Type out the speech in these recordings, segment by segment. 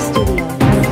Studio.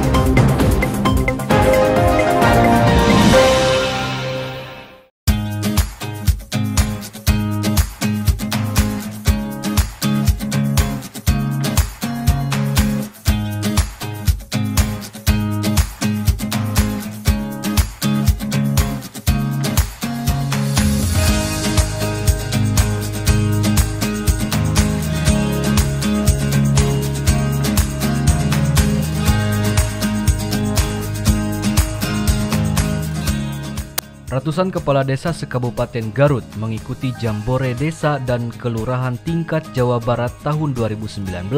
Ratusan kepala desa se-Kabupaten Garut mengikuti Jambore Desa dan Kelurahan tingkat Jawa Barat tahun 2019. 1,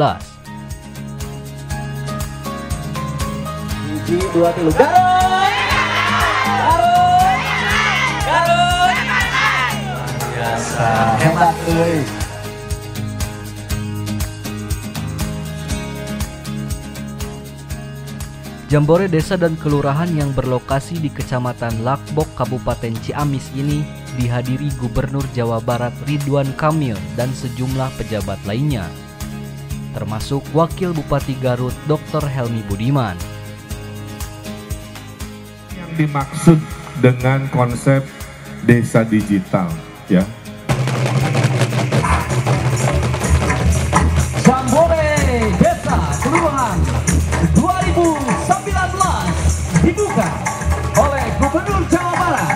2, 3, Garut! Garut! Biasa, hebat euy. Jambore Desa dan Kelurahan yang berlokasi di Kecamatan Lakbok, Kabupaten Ciamis ini dihadiri Gubernur Jawa Barat Ridwan Kamil dan sejumlah pejabat lainnya, termasuk Wakil Bupati Garut Dr. Helmi Budiman. Yang dimaksud dengan konsep desa digital, ya. Jambore Desa Kelurahan 2019 dibuka oleh Gubernur Jawa Barat.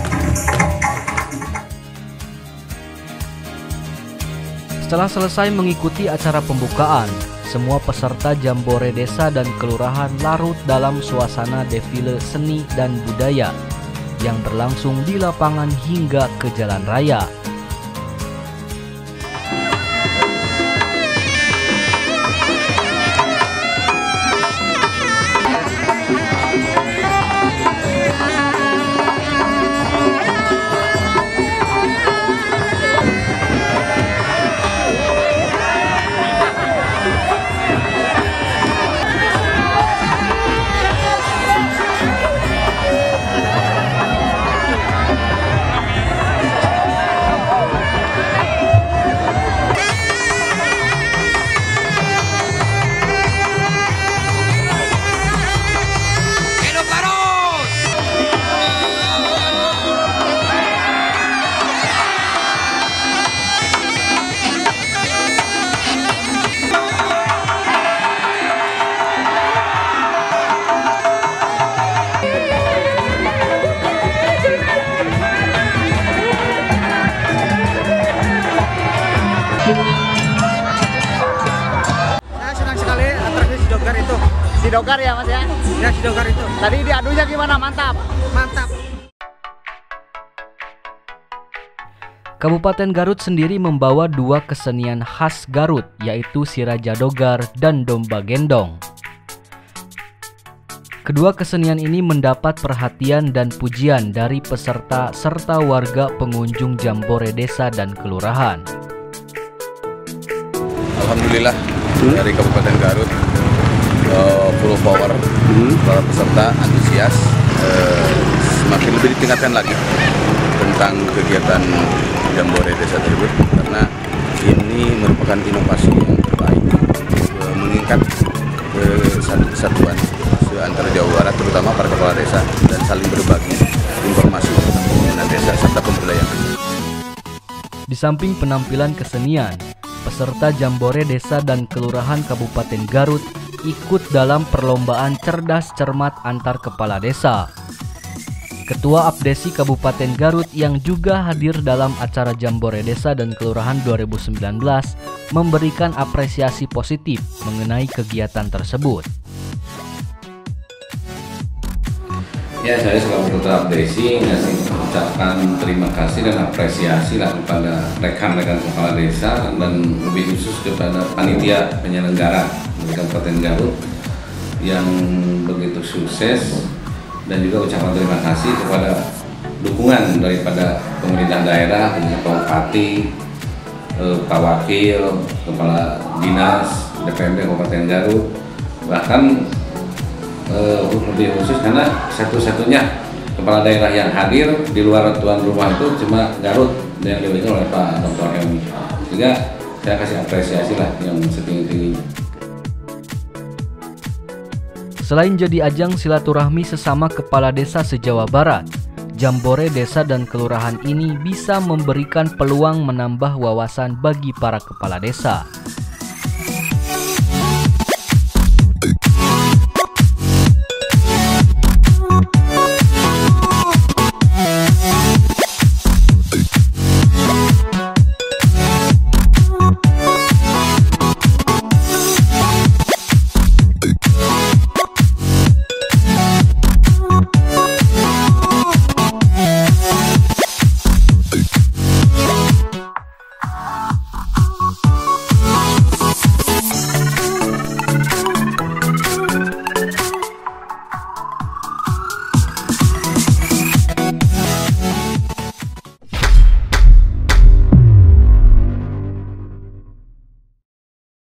Setelah selesai mengikuti acara pembukaan, semua peserta Jambore Desa dan Kelurahan larut dalam suasana defile seni dan budaya yang berlangsung di lapangan hingga ke jalan raya. Saya senang sekali atraksi Sidogar itu. Sidogar ya Mas ya? Ya Sidogar itu. Tadi diadunya gimana? Mantap. Mantap. Kabupaten Garut sendiri membawa dua kesenian khas Garut, yaitu Sirajadogar dan Domba Gendong. Kedua kesenian ini mendapat perhatian dan pujian dari peserta serta warga pengunjung Jambore Desa dan Kelurahan. Alhamdulillah dari Kabupaten Garut full power, para peserta antusias, semakin lebih ditingkatkan lagi tentang kegiatan Jambore Desa tersebut, karena ini merupakan inovasi yang terbaik meningkat kesatuan antara Jawa Barat, terutama para kepala desa, dan saling berbagi informasi tentang pembangunan desa serta pemberdayaan. Di samping penampilan kesenian, peserta Jambore Desa dan Kelurahan Kabupaten Garut ikut dalam perlombaan cerdas cermat antar kepala desa. Ketua Abdesi Kabupaten Garut yang juga hadir dalam acara Jambore Desa dan Kelurahan 2019 memberikan apresiasi positif mengenai kegiatan tersebut. Ya, saya selaku Ketua Abdesi mengucapkan terima kasih dan apresiasi lah kepada rekan-rekan kepala desa dan lebih khusus kepada panitia penyelenggara di Kabupaten Garut yang begitu sukses, dan juga ucapan terima kasih kepada dukungan daripada pemerintah daerah, Pak Bupati, Pak Wakil, Kepala Dinas, DPRD Kabupaten Garut, bahkan lebih khusus karena satu-satunya kepala daerah yang hadir di luar tuan rumah itu cuma Garut yang diberikan oleh Pak Dr. Helmi. Juga saya kasih apresiasi lah yang setinggi-tingginya. Selain jadi ajang silaturahmi sesama kepala desa se-Jawa Barat, Jambore desa dan kelurahan ini bisa memberikan peluang menambah wawasan bagi para kepala desa.